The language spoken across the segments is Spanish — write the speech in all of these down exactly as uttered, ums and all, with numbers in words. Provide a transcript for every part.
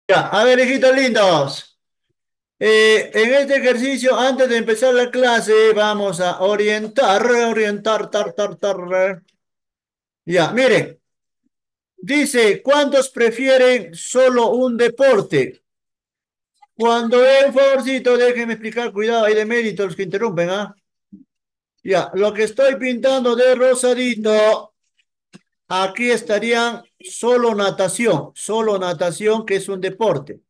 Ya, a ver, hijitos lindos. Eh, en este ejercicio, antes de empezar la clase, vamos a orientar, orientar, tar, tar, tar. Ya, miren, dice, ¿cuántos prefieren solo un deporte? Cuando es un favorcito, déjenme explicar, cuidado, hay de mérito los que interrumpen, ¿ah? Ya, lo que estoy pintando de rosadito, aquí estarían solo natación, solo natación, que es un deporte.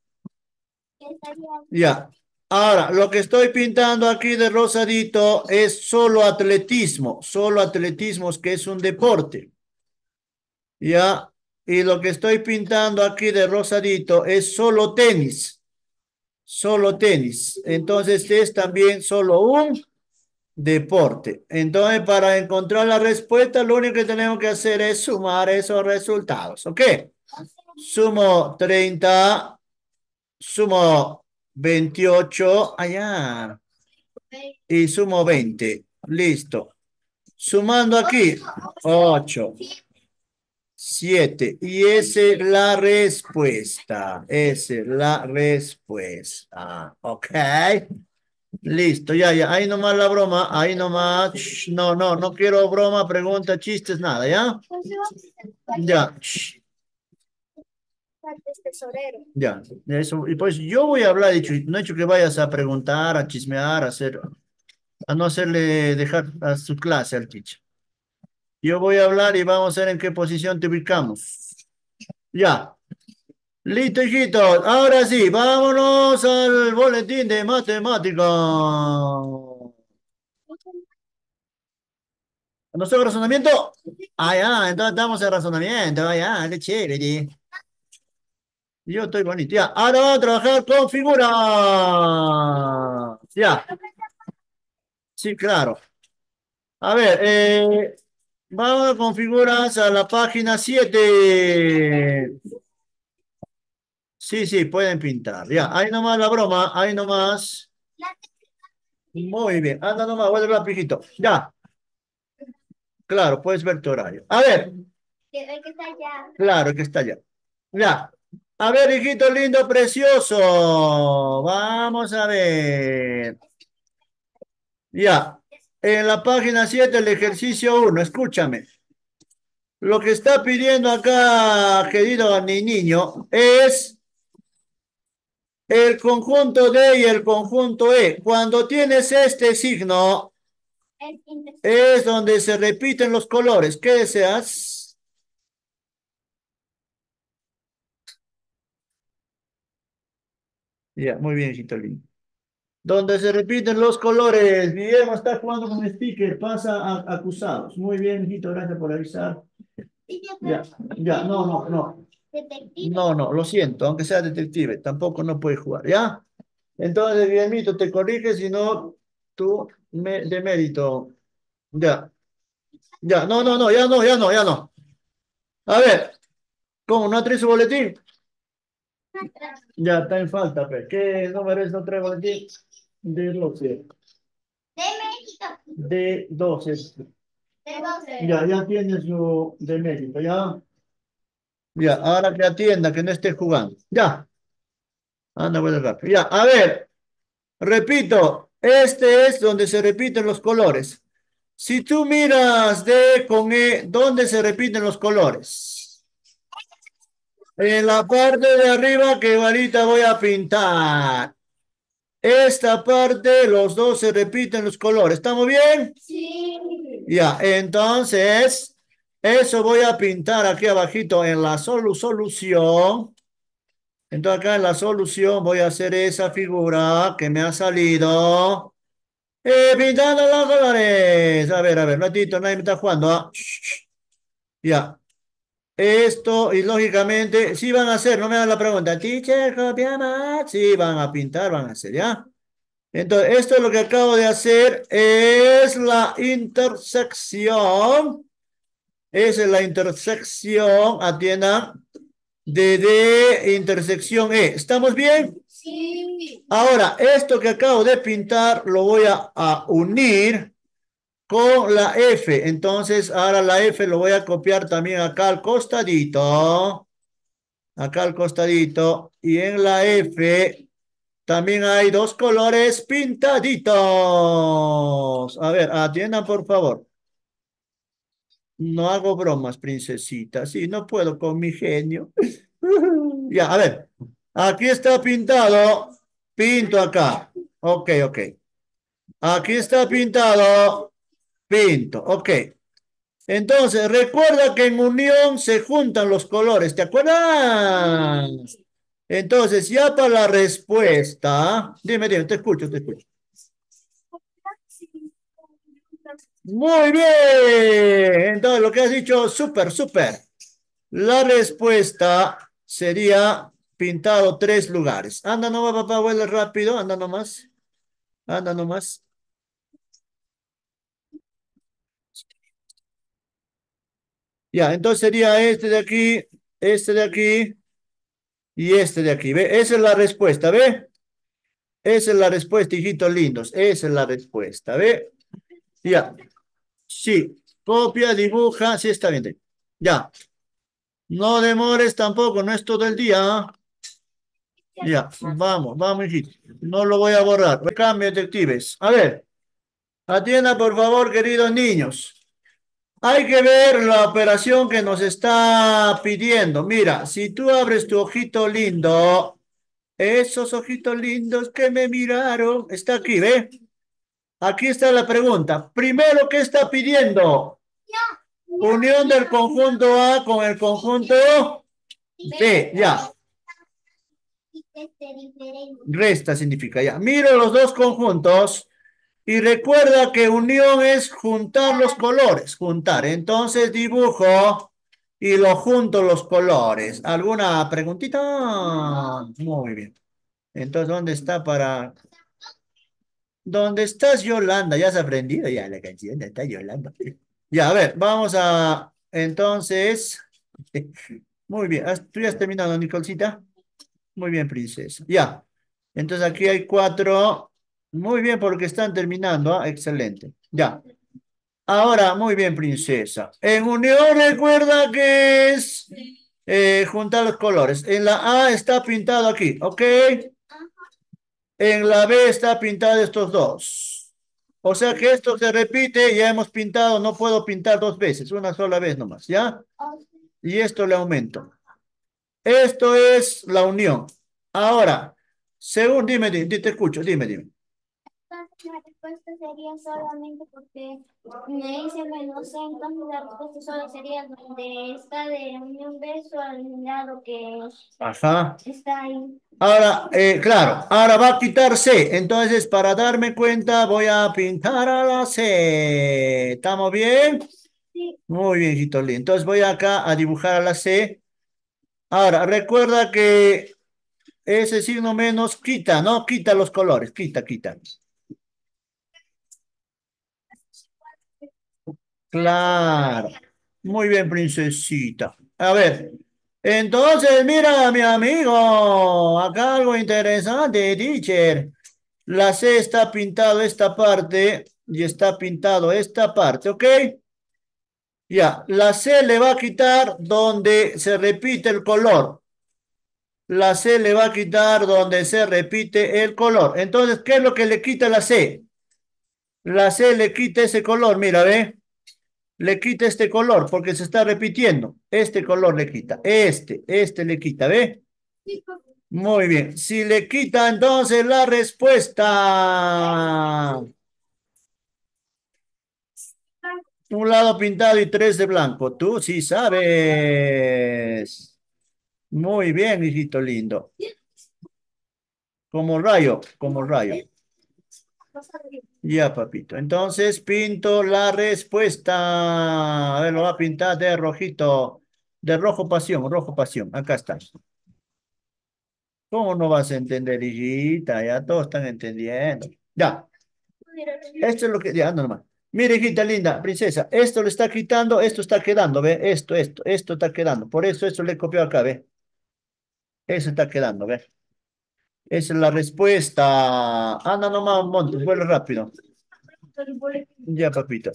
Ya. Ahora, lo que estoy pintando aquí de rosadito es solo atletismo, solo atletismo que es un deporte. Ya. Y lo que estoy pintando aquí de rosadito es solo tenis, solo tenis. Entonces es también solo un deporte. Entonces, para encontrar la respuesta, lo único que tenemos que hacer es sumar esos resultados. ¿Ok? Sumo treinta, sumo veintiocho, allá. Y sumo veinte. Listo. Sumando aquí, ocho, siete. Y esa es la respuesta. Esa es la respuesta. Ok. Listo, ya, ya. Ahí nomás la broma. Ahí nomás. Shh, no, no, no quiero broma, pregunta, chistes, nada, ¿ya? Ya. Shh, ya. Eso. Y pues yo voy a hablar, dicho, no he hecho que vayas a preguntar, a chismear, a hacer, a no hacerle dejar a su clase al teacher. Yo voy a hablar y vamos a ver en qué posición te ubicamos. Ya. Listo, hijitos. Ahora sí, vámonos al boletín de matemática. ¿No sé razonamiento? Ah, ya, entonces estamos en razonamiento. Ah, ya, qué chévere. Yo estoy bonito. Ya, ahora vamos a trabajar con figuras. Ya, sí, claro. A ver, eh, vamos con figuras a la página siete. Sí, sí, pueden pintar. Ya, ahí nomás la broma, ahí nomás. Muy bien, anda nomás, vuelve el lapicito. Ya, claro, puedes ver tu horario. A ver, claro que está allá. Ya. A ver, hijito lindo, precioso. Vamos a ver. Ya. En la página siete, el ejercicio uno, escúchame. Lo que está pidiendo acá, querido ni niño, es el conjunto D y el conjunto E. Cuando tienes este signo, es donde se repiten los colores. ¿Qué deseas? Ya, muy bien, hijito lindo. Donde se repiten los colores. Guillermo está jugando con sticker. Pasa a acusados. Muy bien, hijito, gracias por avisar. Ya, ya, no, no, no. No, no, lo siento, aunque sea detective, tampoco no puede jugar, ¿ya? Entonces, Guillermito, te corriges, si no, tú me, de mérito. Ya, ya, no, no, no, ya no, ya no, ya no. A ver, ¿cómo no trae su boletín? Ya, está en falta, pe. ¿Qué número es no trae boletín? De doce. De doce. Ya, ya tiene su de mérito, ya. Ya, ahora que atienda, que no esté jugando. Ya, anda, vuelve rápido. Ya, a ver, repito, este es donde se repiten los colores. Si tú miras D con E, ¿dónde se repiten los colores? En la parte de arriba que ahorita voy a pintar. Esta parte, los dos se repiten los colores. ¿Estamos bien? Sí. Ya, entonces, eso voy a pintar aquí abajito en la solu- solución. Entonces acá en la solución voy a hacer esa figura que me ha salido. Eh, pintando los colores. A ver, a ver, un ratito, nadie me está jugando. ¿Ah? Shh, shh. Ya. Esto, y lógicamente, sí van a hacer, no me hagan la pregunta. Teacher, copiamos. Sí, van a pintar, van a hacer, ¿ya? Entonces, esto es lo que acabo de hacer, es la intersección. Esa es la intersección, atiendan, de D intersección E. ¿Estamos bien? Sí. Ahora, esto que acabo de pintar lo voy a, a unir con la F. Entonces, ahora la F lo voy a copiar también acá al costadito. Acá al costadito. Y en la F también hay dos colores pintaditos. A ver, atiendan por favor. No hago bromas, princesita. Sí, no puedo con mi genio. Ya, a ver. Aquí está pintado. Pinto acá. Ok, ok. Aquí está pintado. Pinto. Ok. Entonces, recuerda que en unión se juntan los colores. ¿Te acuerdas? Entonces, ya para la respuesta. Dime, dime, te escucho, te escucho. Muy bien. Entonces, lo que has dicho, súper, súper. La respuesta sería pintado tres lugares. Anda nomás, papá, huele rápido. Anda nomás. Anda nomás. Ya, entonces sería este de aquí, este de aquí y este de aquí. ¿Ve? Esa es la respuesta, ¿ve? Esa es la respuesta, hijitos lindos. Esa es la respuesta, ¿ve? Ya. Sí. Copia, dibuja. Sí, está bien. Ya. No demores tampoco, no es todo el día. ¿Ah? Ya, vamos, vamos, hijito. No lo voy a borrar. Cambio, detectives. A ver, atienda por favor, queridos niños. Hay que ver la operación que nos está pidiendo. Mira, si tú abres tu ojito lindo, esos ojitos lindos que me miraron, está aquí, ¿ve? Aquí está la pregunta. Primero, ¿qué está pidiendo? Unión del conjunto A con el conjunto B, ya. Resta significa ya. Miro los dos conjuntos y recuerda que unión es juntar los colores, juntar. Entonces dibujo y lo junto los colores. ¿Alguna preguntita? Muy bien. Entonces, ¿dónde está para... ¿Dónde estás, Yolanda? ¿Ya has aprendido ya la canción? ¿Dónde está Yolanda? Ya, a ver, vamos a... Entonces... Muy bien. ¿Has- ¿Tú ya has terminado, Nicolcita? Muy bien, princesa. Ya. Entonces aquí hay cuatro. Muy bien, porque están terminando. ¿Ah? Excelente. Ya. Ahora, muy bien, princesa. En unión, recuerda que es eh, juntar los colores. En la A está pintado aquí, ¿ok? En la B está pintado estos dos. O sea que esto se repite, ya hemos pintado, no puedo pintar dos veces, una sola vez nomás, ¿ya? Y esto le aumento. Esto es la unión. Ahora, según, dime, dime, te escucho, dime, dime. La respuesta sería solamente porque me dice menos C, entonces la respuesta solo sería donde está de un beso al lado que Ajá. está ahí. Ahora, eh, claro, ahora va a quitar C. Entonces, para darme cuenta, voy a pintar a la C. ¿Estamos bien? Sí, Muy bien, hijito lindo. Entonces voy acá a dibujar a la C. Ahora, recuerda que ese signo menos quita, ¿no? Quita los colores, quita, quita. Claro. Muy bien, princesita. A ver. Entonces, mira, mi amigo, acá algo interesante, teacher. La C está pintado esta parte y está pintado esta parte, ¿ok? Ya, la C le va a quitar donde se repite el color. La C le va a quitar donde se repite el color. Entonces, ¿qué es lo que le quita la C? La C le quita ese color, mira, ¿ve? Le quita este color porque se está repitiendo. Este color le quita. Este, este le quita, ¿ve? Muy bien. Si le quita entonces la respuesta. Un lado pintado y tres de blanco. Tú sí sabes. Muy bien, hijito lindo. Como rayo, como rayo. Ya, papito. Entonces pinto la respuesta. A ver, lo va a pintar de rojito. De rojo pasión, rojo pasión. Acá está. ¿Cómo no vas a entender, hijita? Ya todos están entendiendo. Ya, esto es lo que... Ya, no, nomás. Mire, hijita linda, princesa, esto le está quitando, esto está quedando, ¿ve? Esto, esto, esto está quedando. Por eso esto le he copiado acá, ¿ve? Eso está quedando, ¿ve? Esa es la respuesta. Anda nomás, Montes, vuelve rápido. Ya, papito.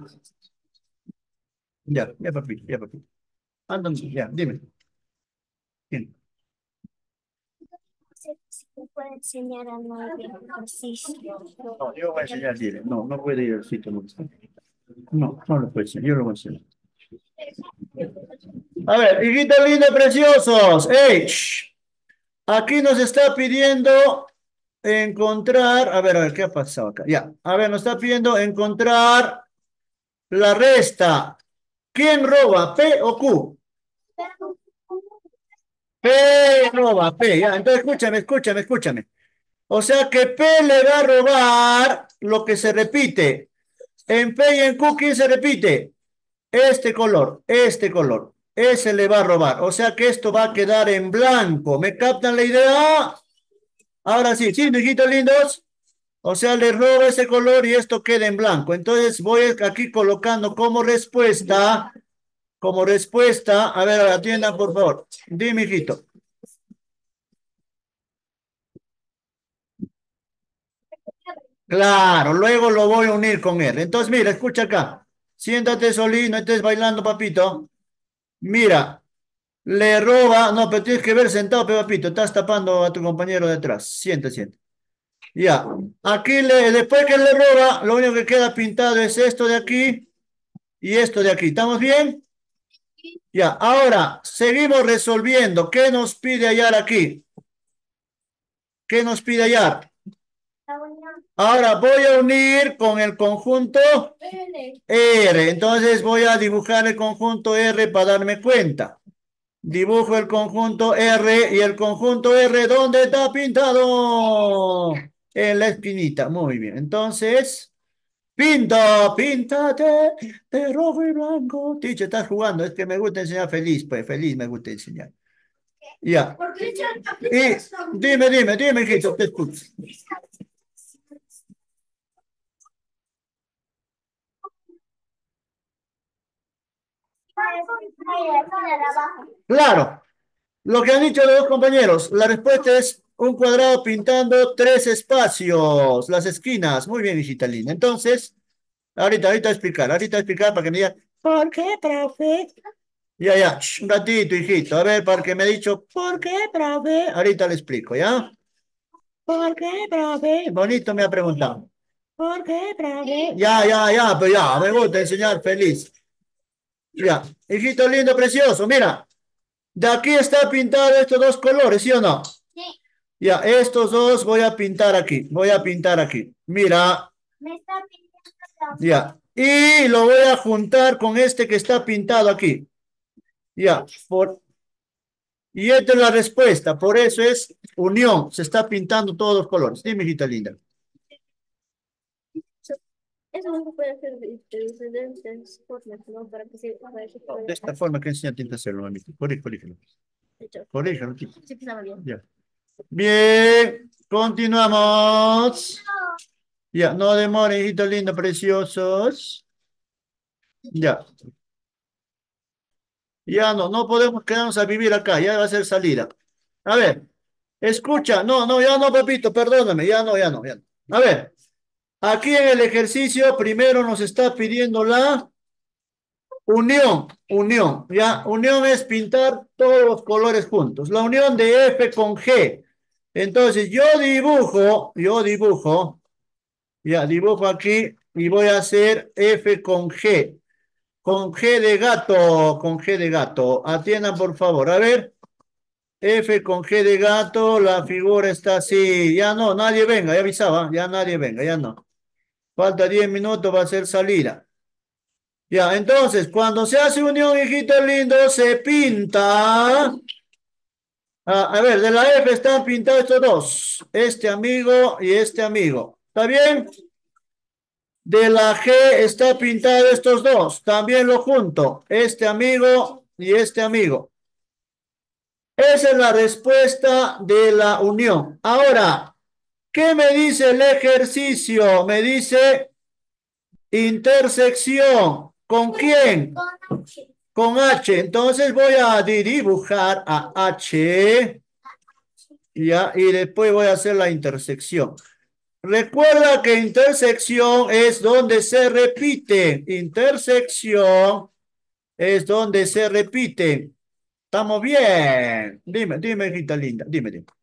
Ya, ya, papito, ya, papito. Anda, ya, dime. ¿Quién? Si me puede enseñar a no hacer ejercicio. No, yo voy a enseñar, dile. No, no puede ir al sitio. No, no, no lo puede enseñar. Yo lo voy a enseñar. A ver, hijitos lindos preciosos. ¡Ey! Shh. Aquí nos está pidiendo encontrar. A ver, a ver, ¿qué ha pasado acá? Ya. A ver, nos está pidiendo encontrar la resta. ¿Quién roba? ¿P o Q? P roba, P. Ya, entonces escúchame, escúchame, escúchame. O sea que P le va a robar lo que se repite. En P y en Q, ¿quién se repite? Este color, este color. Ese le va a robar. O sea que esto va a quedar en blanco. ¿Me captan la idea? Ahora sí, sí, hijitos lindos. O sea, le roba ese color y esto queda en blanco. Entonces voy aquí colocando como respuesta, como respuesta. A ver, atiendan por favor. Dime, hijito. Claro, luego lo voy a unir con él. Entonces, mira, escucha acá. Siéntate solito, no estés bailando, papito. Mira, le roba. No, pero tienes que ver sentado, pe, papito. Estás tapando a tu compañero detrás. Siente, siente. Ya. Aquí, le, después que le roba, lo único que queda pintado es esto de aquí y esto de aquí. ¿Estamos bien? Ya. Ahora, seguimos resolviendo. ¿Qué nos pide hallar aquí? ¿Qué nos pide hallar? Ahora voy a unir con el conjunto R. Entonces voy a dibujar el conjunto R para darme cuenta. Dibujo el conjunto R y el conjunto R, ¿dónde está pintado? En la esquinita. Muy bien. Entonces, pinta, píntate de rojo y blanco. Ticho, estás jugando. Es que me gusta enseñar feliz, pues feliz me gusta enseñar. Ya. Y dime, dime, dime, hijito, te escucho. Claro, lo que han dicho los dos compañeros, la respuesta es un cuadrado pintando tres espacios, las esquinas. Muy bien, hijita linda. Entonces, ahorita, ahorita voy a explicar, ahorita voy a explicar para que me diga, ¿por qué, profe? Ya, ya, shh, un ratito, hijito. A ver, para que me ha dicho, ¿por qué, profe? Ahorita le explico, ¿ya? ¿Por qué, profe? Bonito me ha preguntado. ¿Por qué, profe? Ya, ya, ya, pero ya, me gusta enseñar feliz. Ya, hijito lindo, precioso, mira. De aquí está pintado estos dos colores, ¿sí o no? Sí. Ya, estos dos voy a pintar aquí. Voy a pintar aquí. Mira. Me está pintando. Ya. Y lo voy a juntar con este que está pintado aquí. Ya. Por... Y esta es la respuesta. Por eso es unión. Se está pintando todos los colores. Dime, hijita linda. Eso no se puede hacer de, de diferentes formas, ¿no? Para que se, para que se No, pueda... de esta forma que enseña tinta hacerlo, mamita. Corrígelo, corrígelo. Corrígelo, tipo. Sí, que estaba bien. Ya. Bien. Continuamos. Ya, no demore, hijitos lindos, preciosos. Ya. Ya no, no podemos quedarnos a vivir acá, ya va a ser salida. A ver, escucha, no, no, ya no, papito, perdóname, ya no, ya no, ya no. A ver, aquí en el ejercicio primero nos está pidiendo la unión, unión, ya, unión es pintar todos los colores juntos, la unión de F con G. Entonces yo dibujo, yo dibujo, ya dibujo aquí y voy a hacer F con G. Con G de gato, con G de gato. Atiendan, por favor. A ver. F con G de gato, la figura está así. Ya no, nadie venga, ya avisaba. Ya nadie venga, ya no. Falta diez minutos, va a ser salida. Ya, entonces, cuando se hace unión, hijito lindo, se pinta. Ah, a ver, de la F están pintados estos dos. Este amigo y este amigo. ¿Está bien? De la G está pintado estos dos. También lo junto. Este amigo y este amigo. Esa es la respuesta de la unión. Ahora, ¿qué me dice el ejercicio? Me dice intersección. ¿Con quién? Con H. Entonces voy a dibujar a H. Ya, y después voy a hacer la intersección. Recuerda que intersección es donde se repite. Intersección es donde se repite. Estamos bien. Dime, dime, hijita linda. Dime, dime.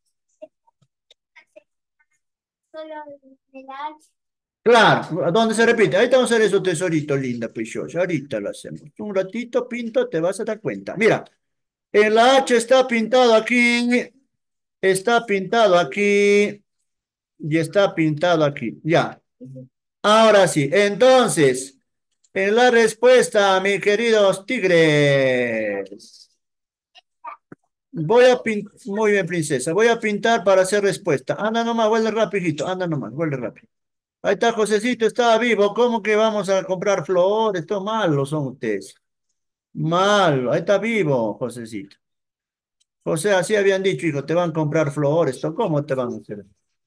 Solo de la H. Claro, ¿dónde se repite? Ahí te vamos a hacer esos tesoritos, linda, preciosa. Ahorita lo hacemos. Un ratito pinto, te vas a dar cuenta. Mira, el H está pintado aquí, está pintado aquí y está pintado aquí. Ya. Ahora sí. Entonces, en la respuesta, mis queridos tigres. Voy a pintar, muy bien, princesa. Voy a pintar para hacer respuesta. Anda nomás, vuelve rapidito. Anda nomás, vuelve rápido. Ahí está, Josecito, está vivo. ¿Cómo que vamos a comprar flores? Esto malos son ustedes. Malo. Ahí está vivo, Josecito. José, así habían dicho, hijo, te van a comprar flores. ¿Esto cómo te van a hacer?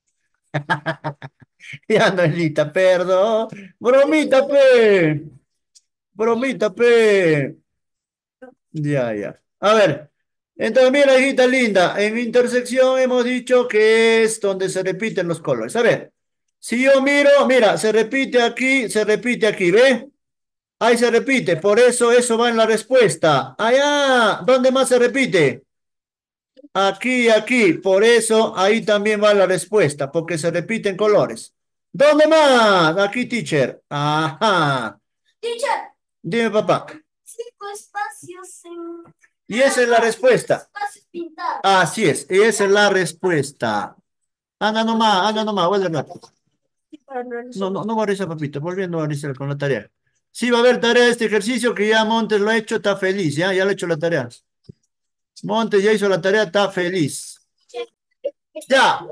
Ya, Noelita, perdón. Bromita, pe. Bromita, pe. Ya, ya. A ver. Entonces, mira, hijita linda, en intersección hemos dicho que es donde se repiten los colores. A ver, si yo miro, mira, se repite aquí, se repite aquí, ¿ve? Ahí se repite, por eso eso va en la respuesta. Allá, ¿dónde más se repite? Aquí, aquí, por eso ahí también va la respuesta, porque se repiten colores. ¿Dónde más? Aquí, teacher. Ajá. Teacher, Dime, papá. cinco espacios en Y esa es la respuesta. espacios pintados. Así es, esa es la respuesta. Anda nomás, anda nomás, vuelve rápido. No, no, no va a revisar, papito, volviendo a revisar con la tarea. Sí, va a haber tarea de este ejercicio que ya Montes lo ha hecho, está feliz, ya, ya lo ha hecho la tarea. Montes ya hizo la tarea, está feliz. Ya,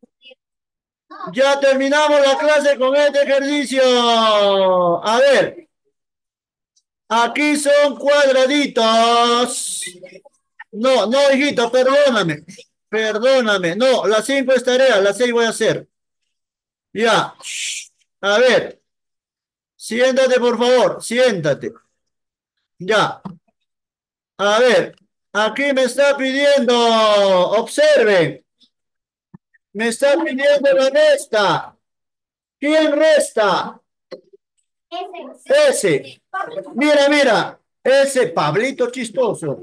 ya terminamos la clase con este ejercicio. A ver, aquí son cuadraditos. No, no, hijito, perdóname. Perdóname. No, las cinco es tarea, las seis voy a hacer. Ya. A ver, siéntate, por favor, siéntate. Ya. A ver, aquí me está pidiendo, observen, me está pidiendo la resta. ¿Quién resta? Ese. Mira, mira, ese Pablito chistoso.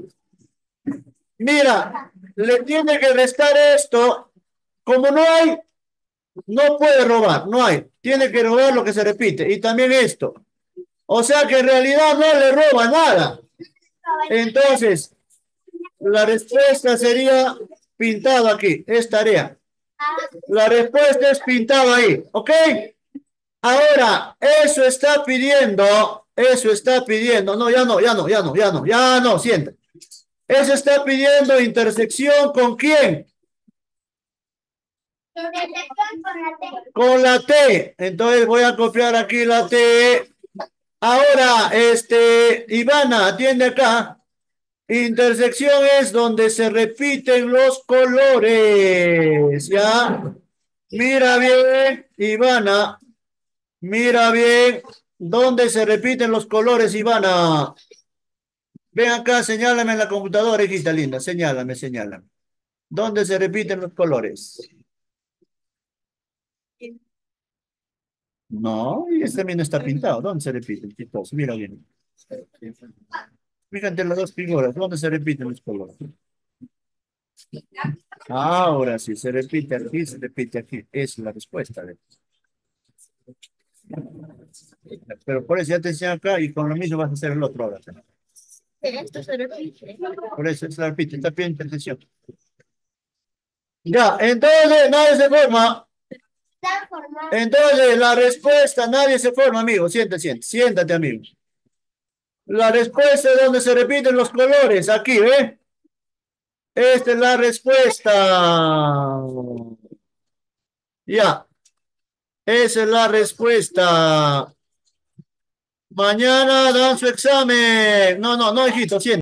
Mira, le tiene que restar esto. Como no hay, no puede robar, no hay. Tiene que robar lo que se repite. Y también esto. O sea que en realidad no le roba nada. Entonces, la respuesta sería pintado aquí. Es tarea. La respuesta es pintado ahí. ¿Ok? Ahora, eso está pidiendo. Eso está pidiendo. No, ya no, ya no, ya no, ya no, ya no, sienta. Eso está pidiendo intersección con quién? Con la T. Entonces voy a copiar aquí la T. Ahora, este, Ivana, atiende acá. Intersección es donde se repiten los colores. ¿Ya? Mira bien, Ivana. Mira bien. ¿Dónde se repiten los colores, Ivana? Ven acá, señálame en la computadora, hijita linda. Señálame, señálame. ¿Dónde se repiten los colores? No, y este también está pintado. ¿Dónde se repiten? Chistoso, mira bien. Fíjate las dos figuras. ¿Dónde se repiten los colores? Ahora sí, se repite aquí, se repite aquí. Esa es la respuesta. Pero por eso ya te enseñé acá y con lo mismo vas a hacer el otro ahora. Esto se repite. Por eso se repite, está bien intersección. Ya, entonces nadie se forma. Está formado. Entonces la respuesta, nadie se forma, amigo. Siéntate, siéntate, siéntate, amigo. La respuesta es donde se repiten los colores. Aquí, ¿ve? Esta es la respuesta. Ya. Esa es la respuesta. Mañana dan su examen. No, no, no, hijito, siéntate.